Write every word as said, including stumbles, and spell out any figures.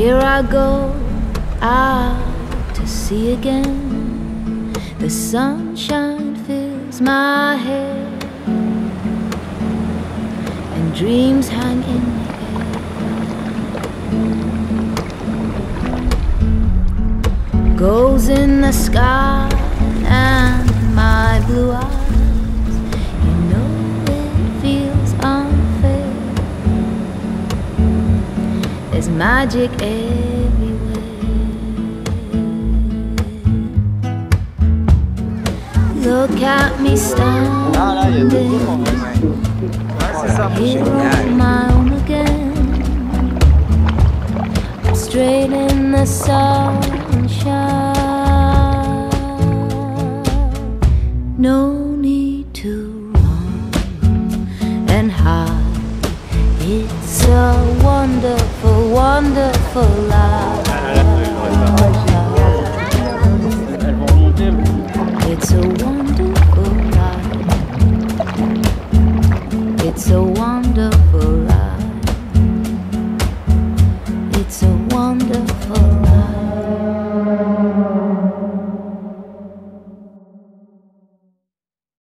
Here I go out to sea again. The sunshine fills my head, and dreams hang in the air. Goes in the sky and my blue eyes, you know it feels unfair. There's magic everywhere. Look at me standing here on my own again, straight in the sunshine. No need to run and hide. It's a wonderful, wonderful life. It's a wonderful life. It's a wonderful life. It's a